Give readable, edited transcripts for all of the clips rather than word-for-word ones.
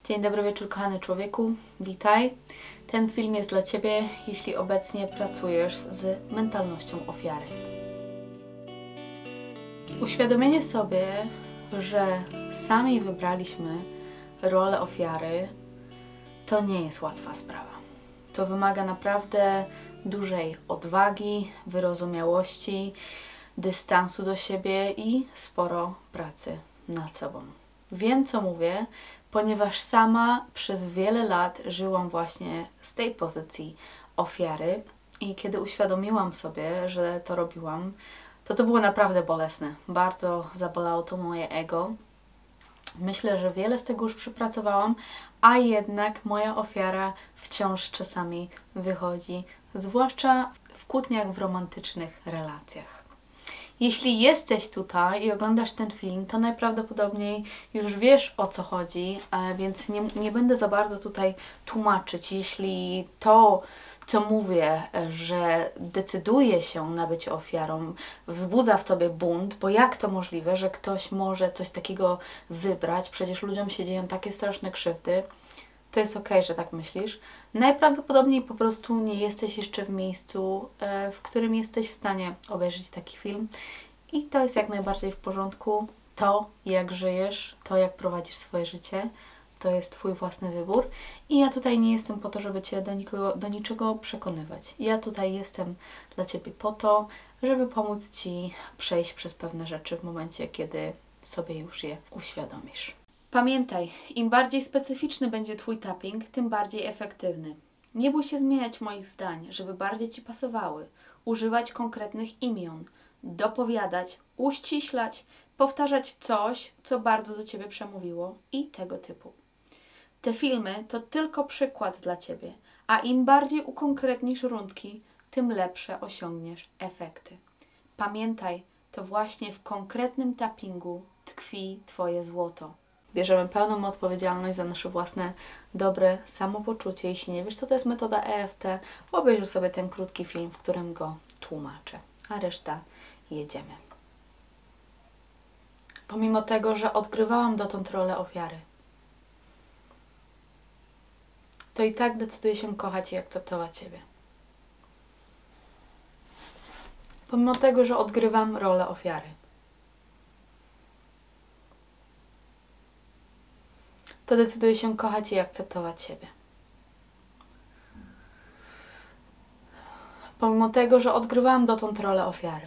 Dzień dobry wieczór, kochany człowieku. Witaj. Ten film jest dla Ciebie, jeśli obecnie pracujesz z mentalnością ofiary. Uświadomienie sobie, że sami wybraliśmy rolę ofiary, to nie jest łatwa sprawa. To wymaga naprawdę dużej odwagi, wyrozumiałości, dystansu do siebie i sporo pracy nad sobą. Wiem, co mówię, ponieważ sama przez wiele lat żyłam właśnie z tej pozycji ofiary i kiedy uświadomiłam sobie, że to robiłam, to było naprawdę bolesne. Bardzo zabolało to moje ego. Myślę, że wiele z tego już przepracowałam, a jednak moja ofiara wciąż czasami wychodzi, zwłaszcza w kłótniach w romantycznych relacjach. Jeśli jesteś tutaj i oglądasz ten film, to najprawdopodobniej już wiesz, o co chodzi, więc nie będę za bardzo tutaj tłumaczyć. Jeśli to, co mówię, że decyduje się na bycie ofiarą, wzbudza w Tobie bunt, bo jak to możliwe, że ktoś może coś takiego wybrać? Przecież ludziom się dzieją takie straszne krzywdy. To jest okej, że tak myślisz. Najprawdopodobniej po prostu nie jesteś jeszcze w miejscu, w którym jesteś w stanie obejrzeć taki film. I to jest jak najbardziej w porządku. To, jak żyjesz, to, jak prowadzisz swoje życie, to jest Twój własny wybór. I ja tutaj nie jestem po to, żeby Cię do niczego przekonywać. Ja tutaj jestem dla Ciebie po to, żeby pomóc Ci przejść przez pewne rzeczy w momencie, kiedy sobie już je uświadomisz. Pamiętaj, im bardziej specyficzny będzie Twój tapping, tym bardziej efektywny. Nie bój się zmieniać moich zdań, żeby bardziej Ci pasowały. Używać konkretnych imion, dopowiadać, uściślać, powtarzać coś, co bardzo do Ciebie przemówiło i tego typu. Te filmy to tylko przykład dla Ciebie, a im bardziej ukonkretnisz rundki, tym lepsze osiągniesz efekty. Pamiętaj, to właśnie w konkretnym tappingu tkwi Twoje złoto. Bierzemy pełną odpowiedzialność za nasze własne dobre samopoczucie. Jeśli nie wiesz, co to jest metoda EFT, obejrzyj sobie ten krótki film, w którym go tłumaczę. A reszta jedziemy. Pomimo tego, że odgrywałam dotąd rolę ofiary, to i tak decyduję się kochać i akceptować siebie. Pomimo tego, że odgrywam rolę ofiary, to decyduję się kochać i akceptować siebie. Pomimo tego, że odgrywałam dotąd rolę ofiary,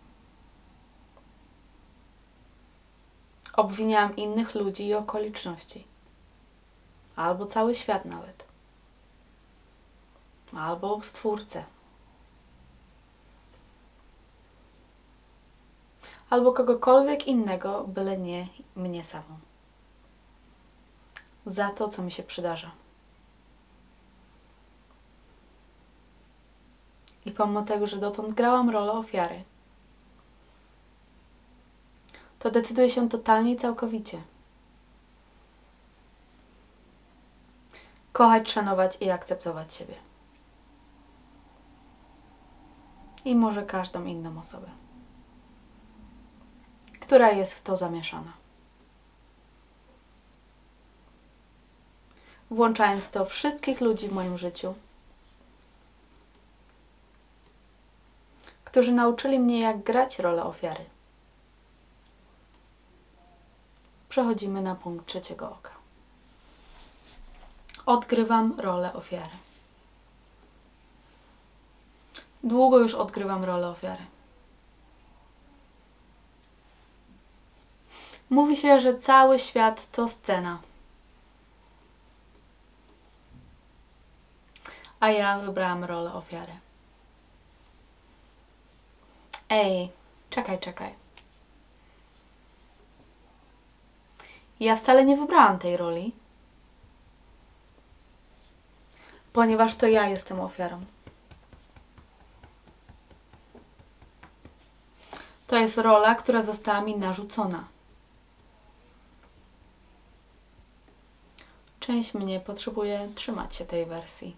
obwiniałam innych ludzi i okoliczności, albo cały świat nawet, albo Stwórcę, albo kogokolwiek innego, byle nie mnie samą. Za to, co mi się przydarza. I pomimo tego, że dotąd grałam rolę ofiary, to decyduję się totalnie i całkowicie kochać, szanować i akceptować siebie. I może każdą inną osobę, która jest w to zamieszana. Włączając to wszystkich ludzi w moim życiu, którzy nauczyli mnie, jak grać rolę ofiary. Przechodzimy na punkt trzeciego oka. Odgrywam rolę ofiary. Długo już odgrywam rolę ofiary. Mówi się, że cały świat to scena. A ja wybrałam rolę ofiary. Ej, czekaj. Ja wcale nie wybrałam tej roli, ponieważ to ja jestem ofiarą. To jest rola, która została mi narzucona. Część mnie potrzebuje trzymać się tej wersji,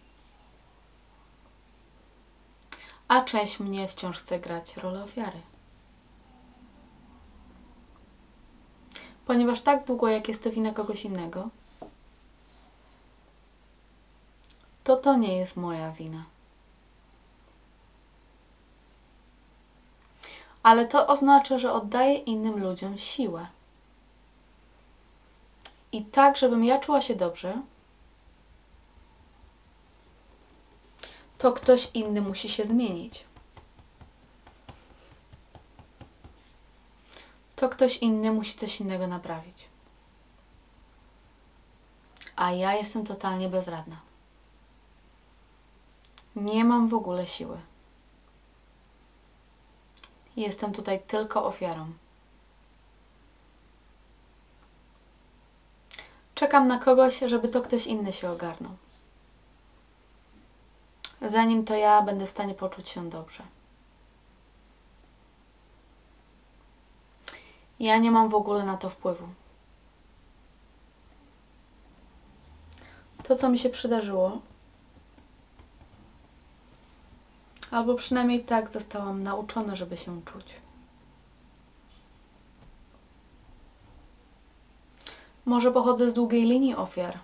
a część mnie wciąż chce grać rolę ofiary. Ponieważ tak długo, jak jest to wina kogoś innego, to nie jest moja wina. Ale to oznacza, że oddaję innym ludziom siłę. I tak, żebym ja czuła się dobrze, to ktoś inny musi się zmienić. To ktoś inny musi coś innego naprawić. A ja jestem totalnie bezradna. Nie mam w ogóle siły. Jestem tutaj tylko ofiarą. Czekam na kogoś, żeby to ktoś inny się ogarnął. Zanim to ja będę w stanie poczuć się dobrze. Ja nie mam w ogóle na to wpływu. To, co mi się przydarzyło, albo przynajmniej tak zostałam nauczona, żeby się czuć. Może pochodzę z długiej linii ofiar.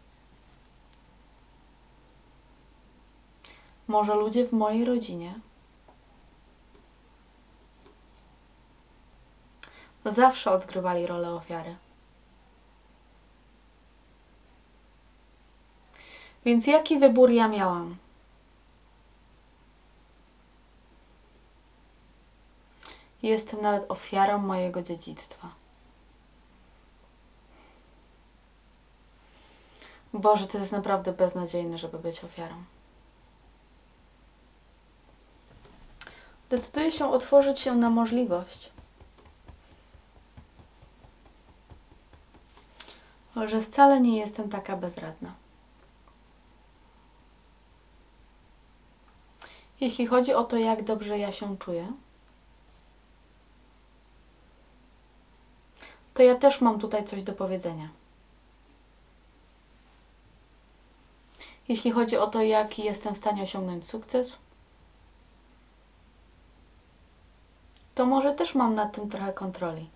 Może ludzie w mojej rodzinie zawsze odgrywali rolę ofiary. Więc jaki wybór ja miałam? Jestem nawet ofiarą mojego dziedzictwa. Boże, to jest naprawdę beznadziejne, żeby być ofiarą. Decyduję się otworzyć się na możliwość, że wcale nie jestem taka bezradna. Jeśli chodzi o to, jak dobrze ja się czuję, to ja też mam tutaj coś do powiedzenia. Jeśli chodzi o to, jaki jestem w stanie osiągnąć sukces, to może też mam nad tym trochę kontroli.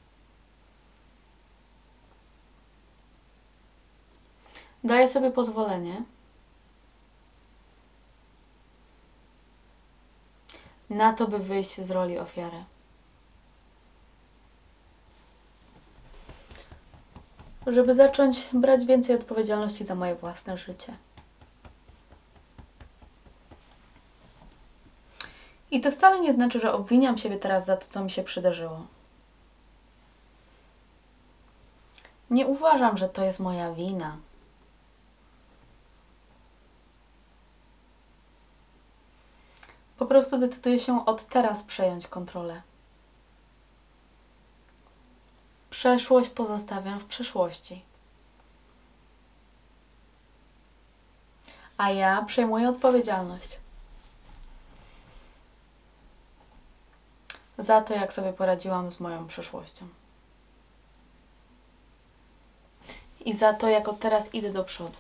Daję sobie pozwolenie na to, by wyjść z roli ofiary. Żeby zacząć brać więcej odpowiedzialności za moje własne życie. I to wcale nie znaczy, że obwiniam siebie teraz za to, co mi się przydarzyło. Nie uważam, że to jest moja wina. Po prostu decyduję się od teraz przejąć kontrolę. Przeszłość pozostawiam w przeszłości. A ja przejmuję odpowiedzialność za to, jak sobie poradziłam z moją przeszłością. I za to, jak od teraz idę do przodu.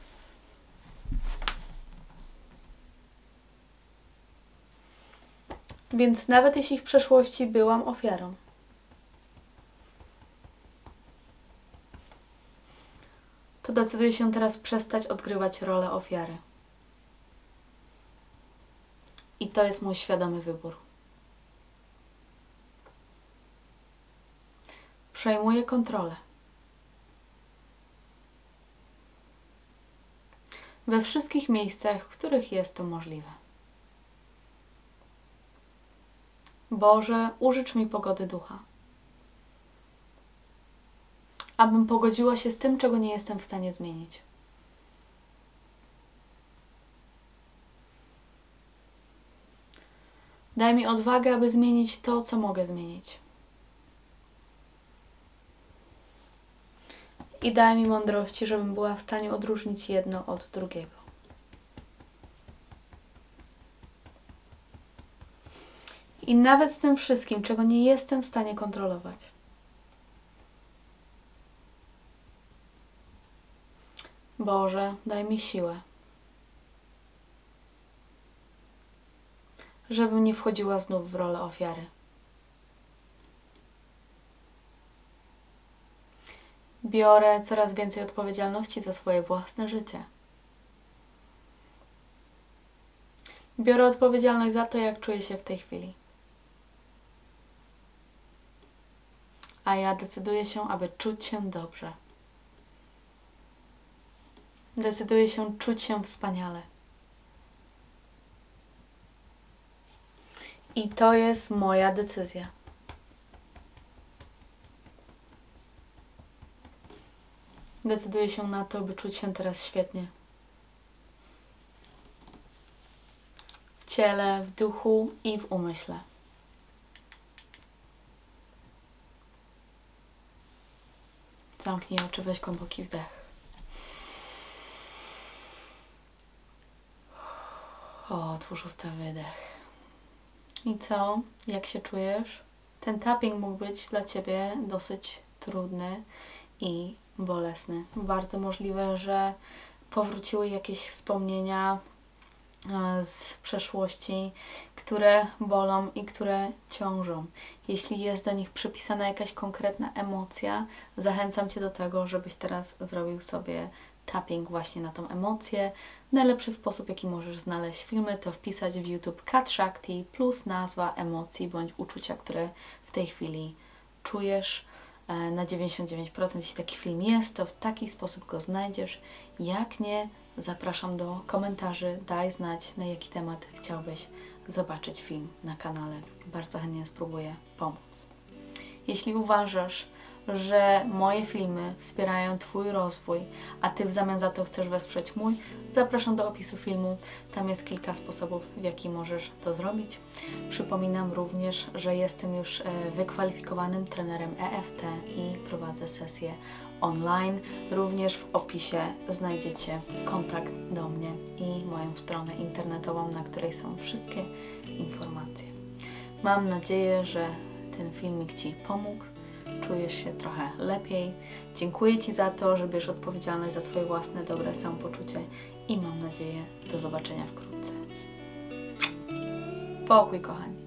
Więc nawet jeśli w przeszłości byłam ofiarą, to decyduję się teraz przestać odgrywać rolę ofiary. I to jest mój świadomy wybór. Przejmuję kontrolę. We wszystkich miejscach, w których jest to możliwe. Boże, użycz mi pogody ducha, abym pogodziła się z tym, czego nie jestem w stanie zmienić. Daj mi odwagę, aby zmienić to, co mogę zmienić. I daj mi mądrości, żebym była w stanie odróżnić jedno od drugiego. I nawet z tym wszystkim, czego nie jestem w stanie kontrolować. Boże, daj mi siłę, żebym nie wchodziła znów w rolę ofiary. Biorę coraz więcej odpowiedzialności za swoje własne życie. Biorę odpowiedzialność za to, jak czuję się w tej chwili. A ja decyduję się, aby czuć się dobrze. Decyduję się czuć się wspaniale. I to jest moja decyzja. Decyduję się na to, by czuć się teraz świetnie. W ciele, w duchu i w umyśle. Zamknij oczy, weź głęboki wdech. Otwórz usta, wydech. I co? Jak się czujesz? Ten tapping mógł być dla Ciebie dosyć trudny i bolesny. Bardzo możliwe, że powróciły jakieś wspomnienia z przeszłości, które bolą i które ciążą. Jeśli jest do nich przypisana jakaś konkretna emocja, zachęcam Cię do tego, żebyś teraz zrobił sobie tapping właśnie na tą emocję. Najlepszy sposób, jaki możesz znaleźć filmy, to wpisać w YouTube Kat Shakti plus nazwa emocji bądź uczucia, które w tej chwili czujesz. Na 99%, jeśli taki film jest, to w taki sposób go znajdziesz. Jak nie, zapraszam do komentarzy, daj znać, na jaki temat chciałbyś zobaczyć film na kanale. Bardzo chętnie spróbuję pomóc. Jeśli uważasz, że moje filmy wspierają Twój rozwój, a Ty w zamian za to chcesz wesprzeć mój, zapraszam do opisu filmu. Tam jest kilka sposobów, w jaki możesz to zrobić. Przypominam również, że jestem już wykwalifikowanym trenerem EFT i prowadzę sesje online. Również w opisie znajdziecie kontakt do mnie i moją stronę internetową, na której są wszystkie informacje. Mam nadzieję, że ten filmik Ci pomógł. Czujesz się trochę lepiej. Dziękuję Ci za to, że bierzesz odpowiedzialność za swoje własne dobre samopoczucie i mam nadzieję do zobaczenia wkrótce. Pokój, kochani.